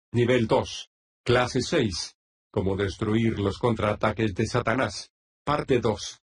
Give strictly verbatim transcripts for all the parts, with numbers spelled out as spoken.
Nivel dos. Clase seis. Cómo destruir los contraataques de Satanás. Parte dos.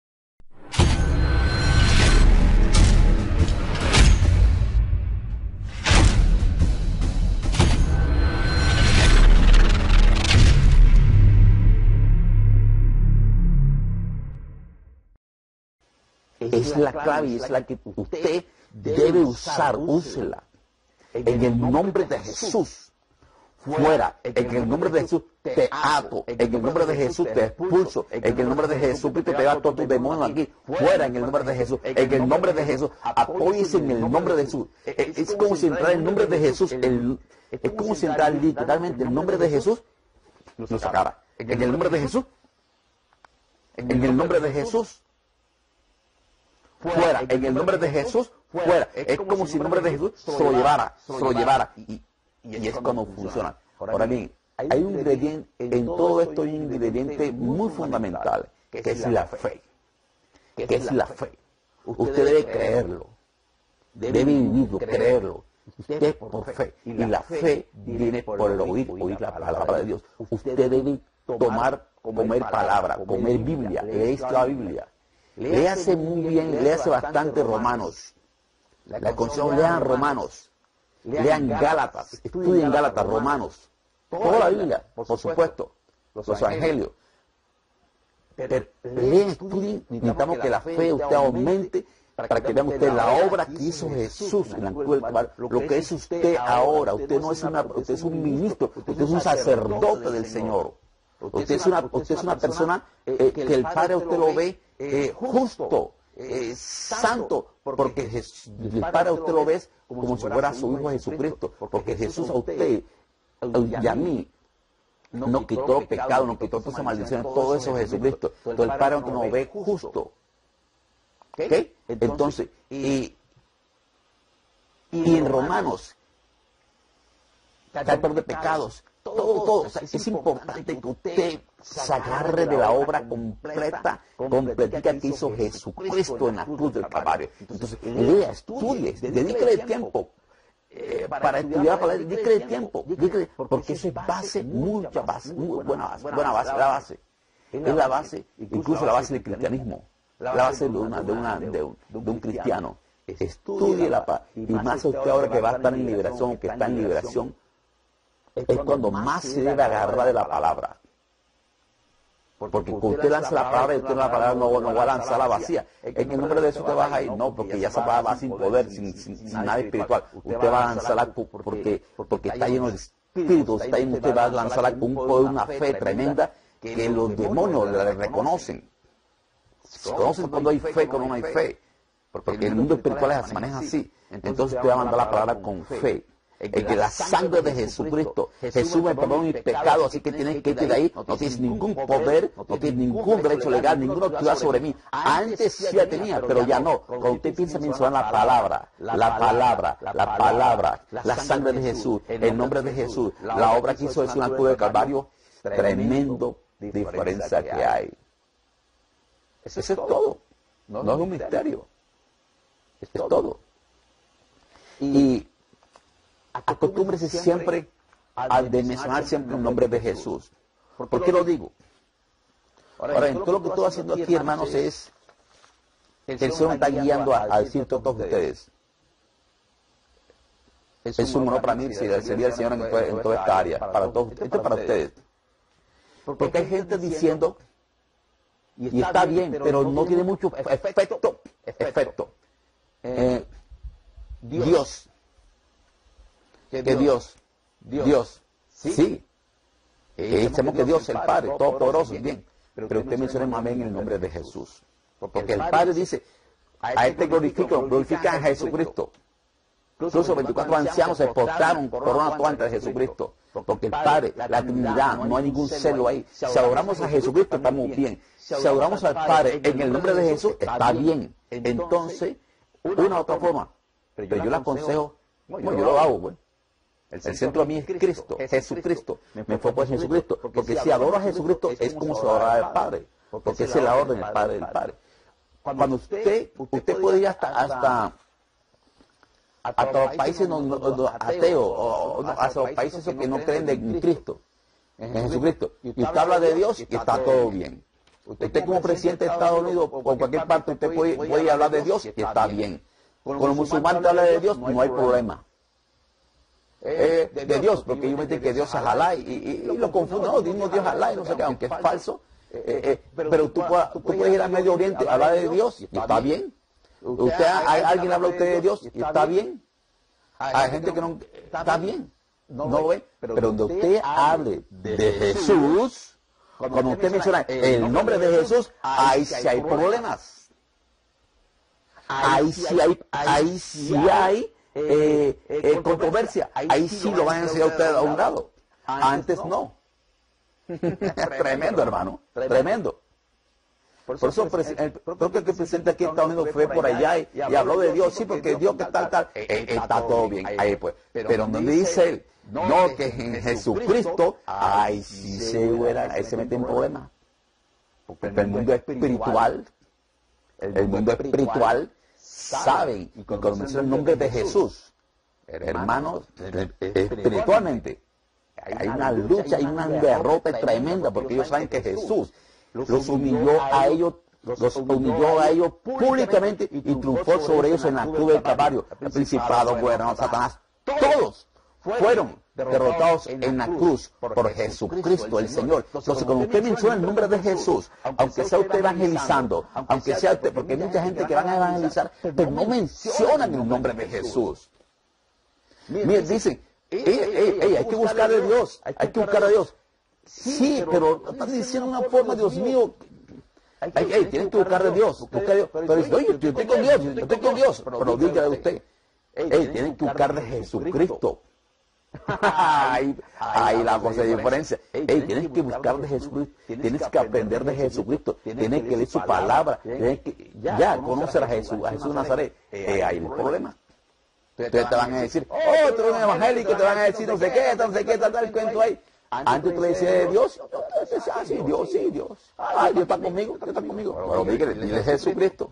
Es la clave y es la que usted debe usar, úsela. En el nombre de Jesús. Fuera, en el nombre de Jesús te ato, en el nombre de Jesús te expulso, en el nombre de Jesucristo te ato a tus demonios aquí, fuera en el nombre de Jesús, en el nombre de Jesús, apóyese en el nombre de Jesús. Es como si entrara el nombre de Jesús, el, es como si entrara literalmente el nombre de Jesús, nos sacara. En el nombre de Jesús, en el nombre de Jesús, fuera, en el nombre de Jesús, fuera. Es como si el nombre de Jesús se lo llevara, se lo llevara. Y, Y es como funciona. Ahora bien, hay un ingrediente, en todo esto hay un ingrediente muy fundamental, que es la fe. Que es la fe. Usted debe creerlo. Debe vivirlo, creerlo. Usted por fe. Y la fe viene por el oír, oír la palabra de Dios. Usted debe tomar, comer palabra, comer Biblia. Lees la Biblia. Léase muy bien, léase bastante Romanos. Le aconsejo, lean Romanos. Lean Gálatas, estudien Gálatas, Romanos, toda la Biblia, por supuesto, los evangelios. Pero lean, estudien, necesitamos que la fe de usted aumente para que vean usted la obra que hizo Jesús en la cruz del Calvario, lo que es usted ahora. Usted no es una, usted es un ministro, usted es un sacerdote del Señor. Usted es una, usted es una persona eh, que el Padre usted lo ve eh, justo. Eh, santo, porque Jesús, el Padre a usted lo ve como si fuera su Hijo Jesucristo, porque Jesús a usted y a mí no quitó pecado, no quitó toda esa maldición, todo eso es Jesucristo. Entonces el Padre a usted lo ve justo. ¿Okay? Entonces, y, y en Romanos, está el perdón de pecados. Todo, todo, o sea, es importante que usted se agarre de la obra completa, completica que hizo Jesucristo en la cruz del Calvario. Entonces, lea, estudie, dedíquele tiempo eh, para estudiar la palabra, dedíquele tiempo, dedíquele, porque eso es base, mucha base, muy buena base, buena base, la base. Es la base, incluso la base del cristianismo, la base de, una, de, una, de, un, de un cristiano. Estudie la paz, y más usted ahora que va a estar en liberación, que está en liberación, es cuando más se debe agarrar de la palabra. Porque cuando usted lanza la palabra, y usted la palabra no, no va a lanzar la vacía. En el nombre de eso usted va a ir, no, porque ya esa palabra va sin poder, sin, sin, sin nada espiritual. Usted va a lanzarla porque, porque está lleno de espíritu, está lleno, usted va a lanzarla con un poder, una fe tremenda que los demonios le reconocen. Se conocen cuando hay fe, cuando no hay fe. Porque el mundo espiritual se maneja así. Entonces usted va a mandar la palabra con fe. En que la sangre de Jesucristo, Jesús me perdonó mi pecado, así que tienes que irte de ahí, no tienes ningún poder, no tienes ningún derecho legal, ninguna autoridad sobre mí. Antes sí la tenía, pero ya no. Cuando usted piensa mencionar la palabra, la palabra, la palabra, la sangre de Jesús, el nombre de Jesús, la obra que hizo Jesús en la cruz del Calvario, tremendo diferencia que hay. Eso es todo. No es un misterio. Es todo. Y acostúmbrese siempre a de mencionar siempre el nombre de Jesús. ¿Por qué lo digo? Ahora, en todo lo que estoy haciendo aquí, hermanos, es el Señor me está guiando a, a decir a todos ustedes. Es un honor para mí servir al Señor en, en toda esta área, para todos ustedes. Esto es para ustedes. Porque hay gente diciendo, y está bien, pero no tiene mucho efecto, efecto. Eh, Dios. Que Dios, Dios, sí, eh, sabemos que Dios es el Padre, todopoderoso, bien, pero usted menciona amén en el nombre de Jesús, porque el Padre dice, a este glorifican, glorifican a Jesucristo. Incluso veinticuatro ancianos se postraron corona toda ante Jesucristo, porque el Padre, la Trinidad, no hay ningún celo ahí. Si adoramos a Jesucristo, estamos bien. Si adoramos al Padre en el nombre de Jesús, está bien. Entonces, una u otra forma, pero yo le aconsejo, bueno, yo lo hago, bueno. El centro a mí es Cristo, Jesucristo. Me enfoco en Jesucristo. Porque si adoro a Jesucristo es como si adorara al Padre. Porque es la orden del Padre del Padre. Cuando usted, usted puede ir hasta, hasta hasta los países no, no, no, ateos, o, no, hasta los países que no creen en Cristo, en Jesucristo. Y usted habla de Dios y está todo bien. Usted como presidente de Estados Unidos o cualquier parte, usted puede, puede hablar de Dios y está bien. Con los musulmanes habla de Dios, no hay problema. Eh, de, de Dios, porque ellos dicen que Dios es Alá y, y, y lo confunden, no, dimos Dios Alá y no sé qué, aunque es falso. Eh, eh, pero tú, puedas, tú puedes ir al Medio Oriente a hablar de Dios y está bien. Usted, hay, alguien habla a usted de Dios y está bien. Hay gente que no está bien. No lo ve. Pero donde usted hable de Jesús, cuando usted menciona el nombre de Jesús, ahí sí hay problemas. Ahí sí hay, ahí sí hay eh, eh, controversia. Ahí sí lo van a enseñar a usted a un lado. Antes no. Tremendo, hermano. Tremendo. Por eso, creo que el presidente aquí en Estados Unidos fue por allá y, y habló de Dios. Sí, porque Dios que tal, tal. Eh, está todo bien. Ahí pues. Pero donde dice él, no, que en Jesucristo, ahí sí se, ahí se mete en problemas. Porque el mundo espiritual, el mundo espiritual, saben, y cuando menciona el nombre de Jesús, hermanos, espiritualmente, hay una lucha, hay una derrota tremenda, porque ellos saben que Jesús los humilló a ellos, los humilló a ellos públicamente y triunfó sobre ellos en la cruz del Calvario. El principado, gobernador, Satanás, todos fueron derrotados en la cruz por Jesucristo, el Señor. Entonces, cuando usted menciona el nombre de Jesús, aunque sea usted evangelizando, aunque sea usted, porque hay mucha gente que van a evangelizar, pero no mencionan el nombre de Jesús. Miren, dicen, ey, ey, ey, hay que buscar a Dios, hay que buscar a Dios. Sí, pero están diciendo una forma, Dios mío, ey, ey, tienes que buscar a Dios, buscar a Dios. Pero dice, oye, yo estoy con Dios, yo estoy con Dios, pero dígale usted, ey, tienen que buscar de Jesucristo. Ahí, ahí la cosa de diferencia. Ey, tienes que buscar de Jesucristo, tienes que aprender de Jesucristo, tienes que leer su palabra, tienes que ya conocer a Jesús, a Jesús de Nazaret. Eh, ahí el problema. Entonces te van a decir, oh, tú eres un evangélico, te van a decir no sé qué, no sé qué, tal, tal, el cuento ahí. Antes tú le decías de Dios, ah, sí, Dios, sí, Dios. Ah, Dios está conmigo, Dios está conmigo. Pero dígale, dile Jesucristo.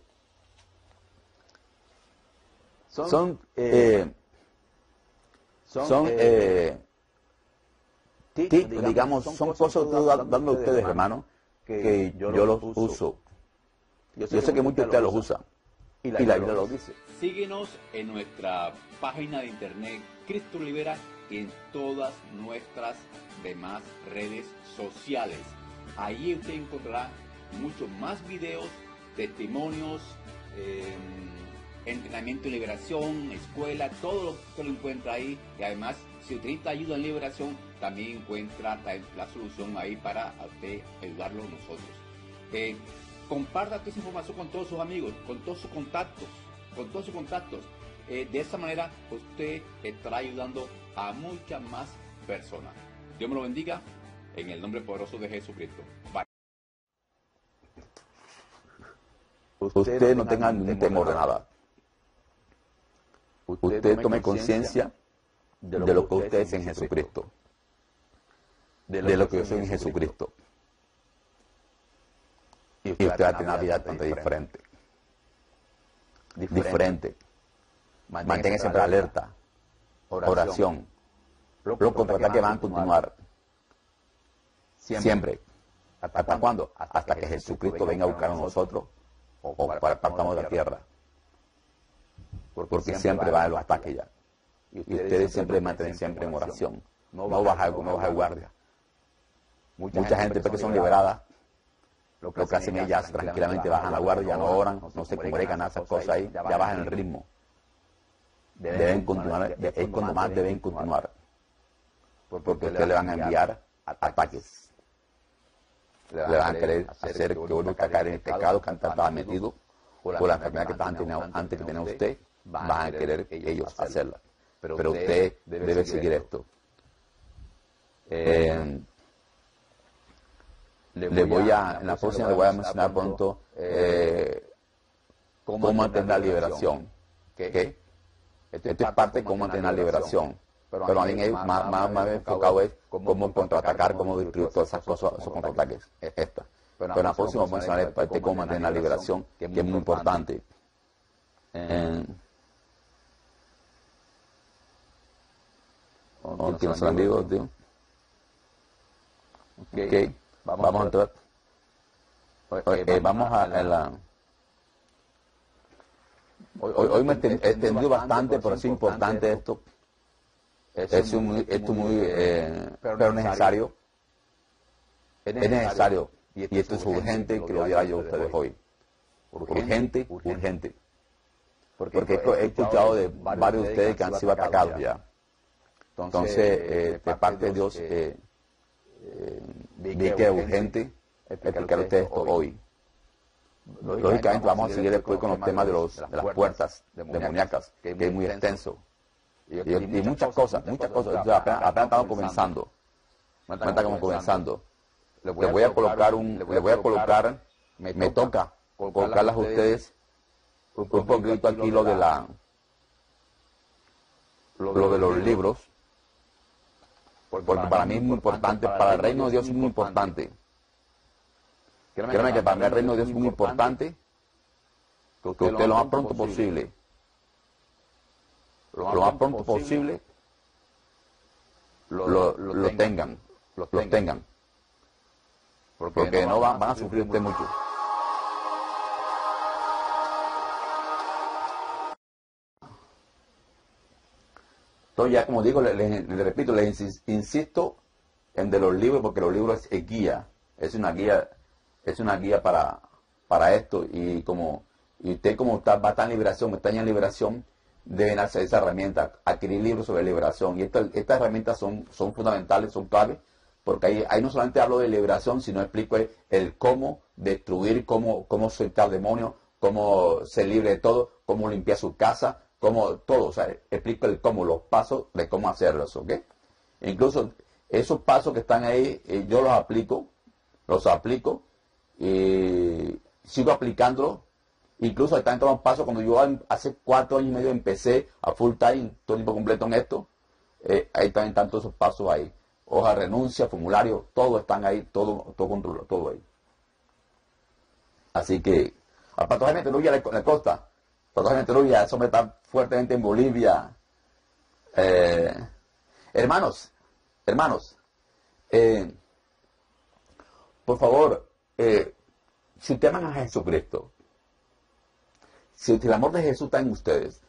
Son, eh, son, eh, tips, digamos, son cosas que estoy dando a ustedes, hermano, que yo los uso. Yo sé que muchos de ustedes los usan. Y la Biblia lo dice. Síguenos en nuestra página de internet Cristo Libera y en todas nuestras demás redes sociales. Ahí usted encontrará muchos más videos, testimonios, eh, entrenamiento en liberación, escuela, todo lo que lo encuentra ahí. Y además, si usted necesita ayuda en liberación, también encuentra la solución ahí para usted ayudarlo nosotros. Eh, comparta toda esa información con todos sus amigos, con todos sus contactos, con todos sus contactos. Eh, de esa manera usted estará ayudando a muchas más personas. Dios me lo bendiga en el nombre poderoso de Jesucristo. Bye. Usted no tenga ningún temor de nada. Usted tome conciencia de lo que usted es en Jesucristo. De lo que yo soy en Jesucristo. Y usted va a tener una vida bastante diferente. Diferente. Mantenga siempre alerta. Oración. Los contraataques van a continuar. Siempre. ¿Hasta cuándo? Hasta que Jesucristo venga a buscar a nosotros o partamos de la tierra. Porque siempre va a los ataques ya. Y ustedes siempre mantienen siempre en oración. No baja no baja guardia. Mucha gente que son liberadas, lo que hacen ellas tranquilamente bajan la guardia, ya no oran, no se congregan, esas cosas ahí, ya bajan el ritmo. Deben continuar, es cuando más deben continuar. Porque ustedes le van a enviar ataques. Le van a querer hacer que uno caer en el pecado que antes estaba metido, o la enfermedad que estaba antes, antes que tenía usted, van a querer ellos hacerla. Pero usted debe seguir esto. Eh, le voy a, en la próxima le voy a mencionar pronto eh, cómo mantener la liberación. ¿Qué? Esto es parte de cómo mantener la liberación. Pero a mí es más, más, más enfocado es cómo contraatacar, cómo destruir todas esas cosas, esos contraataques. Esta. Pero en la próxima vamos a mencionar parte de cómo mantener la liberación, que es muy importante. Eh, No, que no son amigos, tío. Ok, vamos a entrar. Eh, vamos a, a la... Hoy, hoy me he extendido bastante, pero es importante esto. Es un, esto muy, eh, pero necesario. Es necesario. Y esto es urgente que lo diga yo a ustedes hoy. Urgente, urgente. Porque he escuchado de varios de ustedes que han sido atacados ya. Entonces, eh, de parte de Dios, eh, eh, vi que es urgente explicar a ustedes esto hoy. Lógicamente vamos a seguir después con los temas de, los, de las puertas demoníacas, que es muy extenso. Y, y, y muchas cosas, muchas cosas. Entonces, apenas, apenas estamos comenzando. Apenas estamos comenzando. Les voy a colocar un, les voy a colocar, me, me toca colocarlas a ustedes un poquito aquí lo de la, lo de los libros, porque para mí es muy importante, para el reino de Dios es muy importante. Créanme que para mí el reino de Dios es muy importante que usted lo más pronto posible, lo más pronto posible, lo, lo, lo tengan, lo tengan, porque no van, van a sufrir usted mucho. Entonces ya como digo, le, le, le repito, les insisto en de los libros, porque los libros es guía, es una guía, es una guía para, para esto, y como y usted como está, va a estar en liberación, está en liberación, deben hacer esa herramienta, adquirir libros sobre liberación, y esta, estas herramientas son, son fundamentales, son claves, porque ahí, ahí no solamente hablo de liberación, sino explico el, el cómo destruir, cómo, cómo soltar demonios, cómo ser libre de todo, cómo limpiar su casa, cómo todo, o sea, explico el cómo, los pasos de cómo hacerlos, ¿ok? Incluso esos pasos que están ahí, eh, yo los aplico, los aplico, y sigo aplicándolos. Incluso están todos los pasos, cuando yo hace cuatro años y medio empecé a full time, todo el tiempo completo en esto, eh, ahí también están todos esos pasos ahí. Hoja de renuncia, formulario, todo están ahí, todo, todo controlado, todo ahí. Así que, a Pastor Jaime Teruya le, le costa. Pastor Jaime Teruya, ese hombre está fuertemente en Bolivia. Eh, hermanos, hermanos, eh, por favor, eh, si ustedes aman a Jesucristo, si el amor de Jesús está en ustedes,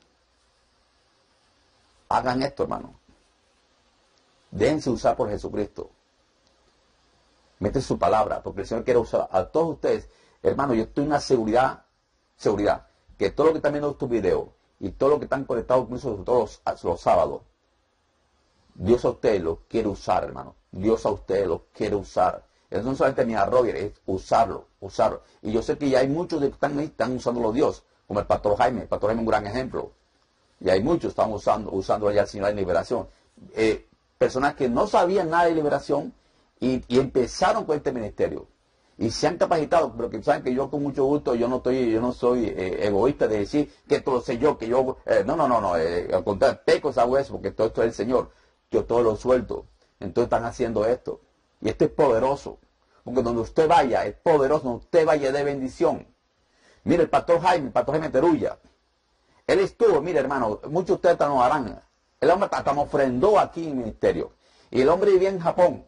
hagan esto, hermano. Déjense usar por Jesucristo. Meten su palabra, porque el Señor quiere usar a todos ustedes. Hermano, yo estoy en una seguridad, seguridad, que todo lo que están viendo estos videos y todo lo que están conectados con eso todos los, los sábados, Dios a ustedes los quiere usar, hermano. Dios a ustedes los quiere usar. Eso no solamente mi arroyo, es usarlo, usarlo. Y yo sé que ya hay muchos que están ahí, están usándolo Dios, como el Pastor Jaime. El Pastor Jaime es un gran ejemplo. Y hay muchos que están usando, usando allá al Señor en liberación. Eh, personas que no sabían nada de liberación y, y empezaron con este ministerio. Y se han capacitado, pero que saben que yo con mucho gusto, yo no estoy, yo no soy eh, egoísta de decir que todo lo sé yo, que yo, eh, no, no, no, no, eh, al contrario, pecos hago eso, porque todo esto es el Señor. Yo todo lo suelto. Entonces están haciendo esto. Y esto es poderoso. Porque donde usted vaya, es poderoso, donde usted vaya de bendición. Mire, el Pastor Jaime, el Pastor Jaime Teruya, él estuvo, mire hermano, muchos de ustedes no harán. El hombre hasta me ofrendó aquí en el ministerio. Y el hombre vivía en Japón.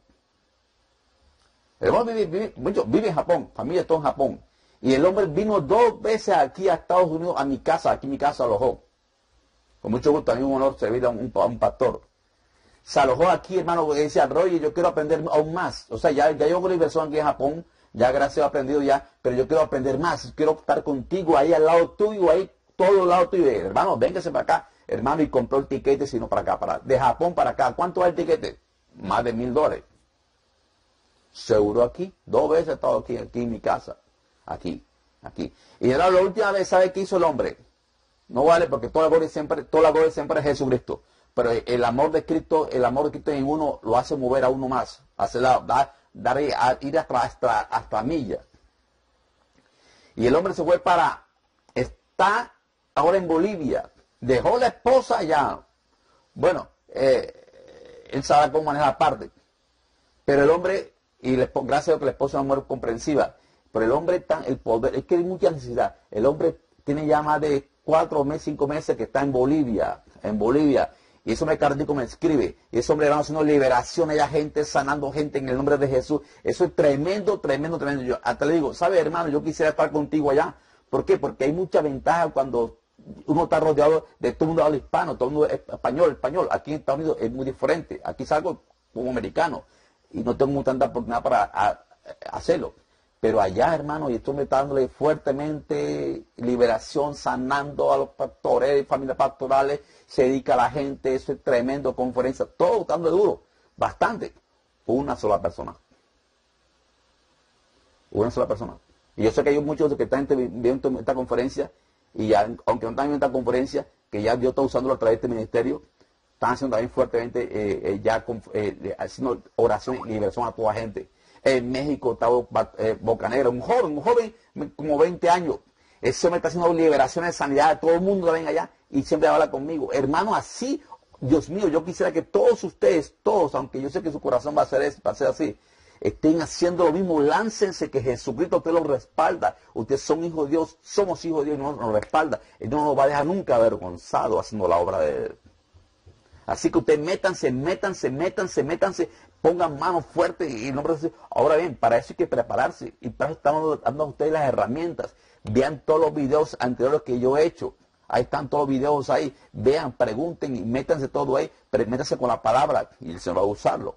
El hombre vive, vive, mucho, vive en Japón, familia todo en Japón. Y el hombre vino dos veces aquí a Estados Unidos, a mi casa, aquí en mi casa alojó. Con mucho gusto, a mí un honor servir a un, a un pastor. Se alojó aquí, hermano, porque decía, Roy, yo quiero aprender aún más. O sea, ya, ya llevo una inversión aquí en Japón, ya gracias a Dios he aprendido ya, pero yo quiero aprender más, quiero estar contigo ahí al lado tuyo, ahí, todo al lado tuyo. Hermano, véngase para acá, hermano, y compró el tiquete, sino para acá, para, de Japón para acá. ¿Cuánto es el tiquete? Más de mil dólares. Seguro aquí, dos veces he estado aquí, aquí en mi casa, aquí, aquí. Y era la última vez, ¿sabe qué hizo el hombre? No vale, porque toda la gloria siempre, toda la gloria siempre es Jesucristo. Pero el amor de Cristo, el amor de Cristo en uno lo hace mover a uno más, hace la, dar, dar, a, ir hasta, hasta, hasta millas. Y el hombre se fue para, está ahora en Bolivia, dejó la esposa allá. Bueno, eh, él sabe cómo manejar aparte. Pero el hombre, y la, gracias a Dios que la esposa es una mujer comprensiva, pero el hombre está, el poder, es que hay mucha necesidad. El hombre tiene ya más de cuatro meses, cinco meses que está en Bolivia, en Bolivia. Y Y ese hombre cardíaco me escribe, y ese hombre va haciendo liberación, hay gente sanando gente en el nombre de Jesús. Eso es tremendo, tremendo, tremendo. Yo hasta le digo, ¿sabe, hermano? Yo quisiera estar contigo allá. ¿Por qué? Porque hay mucha ventaja cuando uno está rodeado de todo el mundo habla hispano, todo el mundo es español, español. Aquí en Estados Unidos es muy diferente. Aquí salgo como americano y no tengo tanta oportunidad para a, a hacerlo. Pero allá, hermano, y esto me está dándole fuertemente liberación, sanando a los pastores, familias pastorales, se dedica a la gente, eso es tremendo, conferencia, todo dándole duro, bastante. Una sola persona. Una sola persona. Y yo sé que hay muchos que están viendo esta conferencia, y ya, aunque no están viendo esta conferencia, que ya Dios está usándolo a través de este ministerio, están haciendo también fuertemente, eh, eh, ya eh, haciendo oración y liberación a toda gente. En México estaba eh, Bocanegra, un joven, un joven como veinte años. Ese hombre está haciendo liberaciones de sanidad, todo el mundo lo ven allá y siempre habla conmigo. Hermano, así, Dios mío, yo quisiera que todos ustedes, todos, aunque yo sé que su corazón va a ser, va a ser así, estén haciendo lo mismo, láncense, que Jesucristo usted los respalda. Ustedes son hijos de Dios, somos hijos de Dios y no nos respalda. Él no nos va a dejar nunca avergonzado haciendo la obra de Él. Así que ustedes métanse, métanse, métanse, métanse, pongan manos fuertes y no. Ahora bien, para eso hay que prepararse y para eso estamos dando a ustedes las herramientas. Vean todos los videos anteriores que yo he hecho. Ahí están todos los videos ahí. Vean, pregunten y métanse todo ahí, pero métanse con la palabra y el Señor va a usarlo.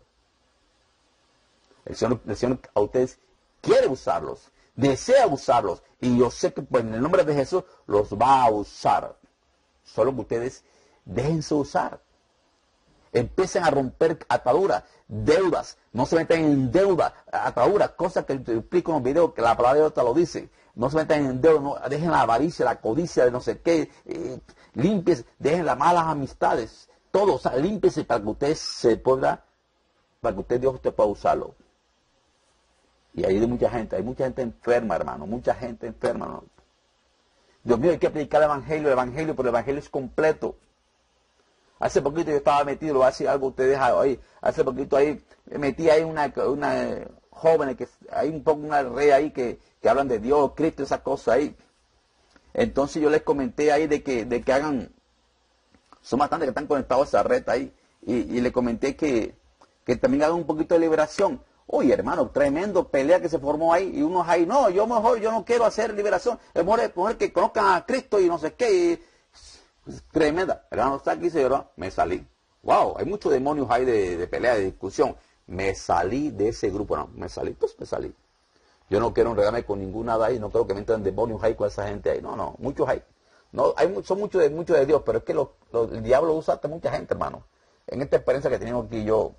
El Señor, el Señor a ustedes quiere usarlos, desea usarlos y yo sé que pues, en el nombre de Jesús los va a usar. Solo que ustedes déjense usar. Empiecen a romper ataduras, deudas, no se metan en deuda, ataduras, cosas que te explico en los videos, que la palabra de Dios te lo dice. No se metan en deuda, no, dejen la avaricia, la codicia de no sé qué, eh, límpiense, dejen las malas amistades, todo, o sea, límpiense para que usted se pueda, para que usted Dios usted pueda usarlo. Y ahí hay mucha gente, hay mucha gente enferma, hermano, mucha gente enferma, ¿no? Dios mío, hay que predicar el evangelio, el evangelio, pero el evangelio es completo. Hace poquito yo estaba metido, lo voy a decir algo ustedes ahí. Hace poquito ahí me metí ahí una, una joven que hay un poco una red ahí que, que hablan de Dios, Cristo, esas cosas ahí. Entonces yo les comenté ahí de que, de que hagan, son bastantes que están conectados a esa red ahí, y, y les comenté que, que también hagan un poquito de liberación. Oye, hermano, tremendo pelea que se formó ahí, y unos ahí, no, yo mejor, yo no quiero hacer liberación, es mejor, mejor que conozcan a Cristo y no sé qué, y, tremenda. Hermano, está aquí, señor, me salí. Wow, hay muchos demonios ahí de, de pelea, de discusión. Me salí de ese grupo, no, me salí, pues me salí. Yo no quiero enredarme con ninguna de ahí, no creo que me entren demonios ahí con esa gente ahí. No, no, muchos hay. No, hay son muchos de, muchos de Dios, pero es que lo, lo, el diablo usa hasta mucha gente, hermano. En esta experiencia que tenemos aquí yo,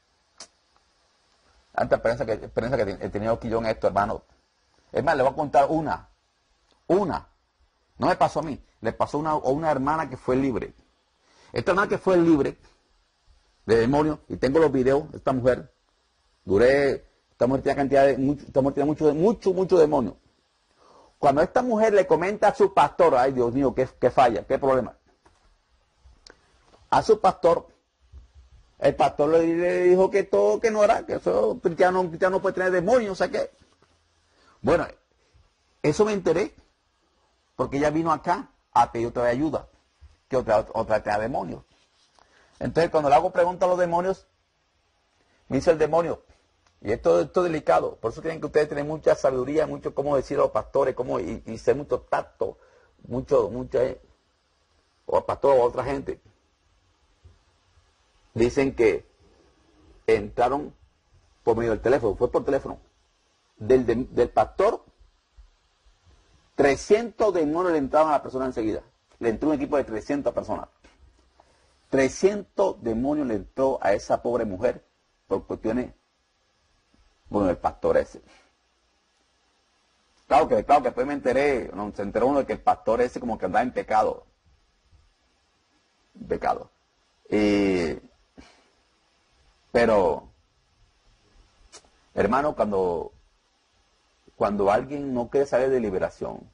esta experiencia que, experiencia que he tenido aquí yo en esto, hermano. Es más, le voy a contar una, una. No me pasó a mí, le pasó a una, a una hermana que fue libre. Esta hermana que fue libre de demonios, y tengo los videos de esta mujer, duré, esta mujer tiene cantidad de, mucho, esta mujer tiene mucho, mucho, mucho demonio. Cuando esta mujer le comenta a su pastor, ay Dios mío, qué, qué falla, qué problema. A su pastor, el pastor le, le dijo que todo, que no era, que eso, cristiano, un cristiano no puede tener demonios, o sea que. Bueno, eso me enteré. Porque ella vino acá a pedir otra ayuda, que otra, otra tenía demonios. Entonces, cuando le hago preguntas a los demonios, me dice el demonio, y esto, esto es delicado, por eso tienen que ustedes tener mucha sabiduría, mucho cómo decir a los pastores, cómo, y, y ser mucho tacto, mucho, mucho, eh, o al pastor o a otra gente. Dicen que entraron por medio del teléfono, fue por teléfono, del, de, del pastor. trescientos demonios le entraban a la persona enseguida. Le entró un equipo de trescientas personas. trescientos demonios le entró a esa pobre mujer por cuestiones, bueno, del pastor ese. Claro que, claro que después me enteré, no, se enteró uno de que el pastor ese como que andaba en pecado. En pecado. Y, pero, hermano, cuando... Cuando alguien no quiere saber de liberación,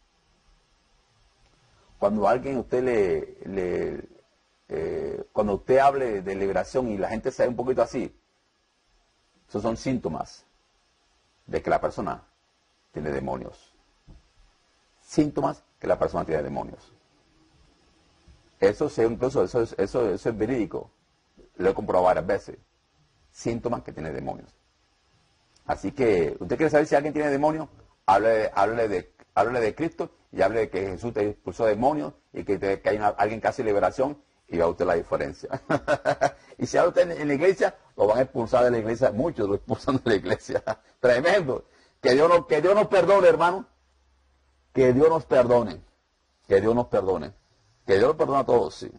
cuando alguien usted le, le eh, cuando usted hable de liberación y la gente se ve un poquito así, esos son síntomas de que la persona tiene demonios. Síntomas que la persona tiene demonios. Eso, se, incluso, eso, es- eso, eso es verídico. Lo he comprobado varias veces. Síntomas que tiene demonios. Así que, ¿usted quiere saber si alguien tiene demonios? Háblele, háblele de, háblele de Cristo y hable de que Jesús te expulsó demonios y que, te- que hay una- alguien que hace liberación y va usted la diferencia. Y si habla usted en, en la iglesia, lo van a expulsar de la iglesia. Muchos lo expulsan de la iglesia. Tremendo. Que Dios, nos, que Dios nos perdone, hermano. Que Dios nos perdone. Que Dios nos perdone. Que Dios nos perdone a todos, sí.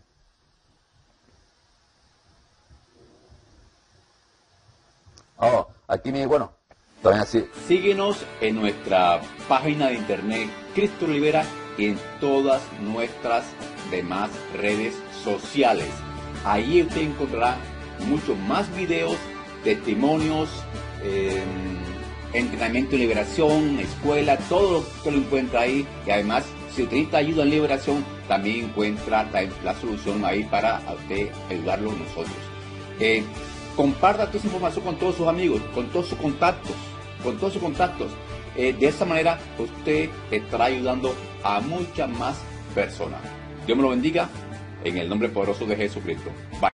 Oh, aquí me, bueno, también así. Síguenos en nuestra página de internet Cristo Libera y en todas nuestras demás redes sociales. Ahí usted encontrará muchos más videos, testimonios, eh, entrenamiento en liberación, escuela, todo lo que usted lo encuentra ahí. Y además, si usted necesita ayuda en liberación, también encuentra la, la solución ahí para a usted ayudarlo nosotros. Eh, comparta toda esa información con todos sus amigos, con todos sus contactos, con todos sus contactos. Eh, de esa manera usted estará ayudando a muchas más personas. Dios me lo bendiga en el nombre poderoso de Jesucristo. Bye.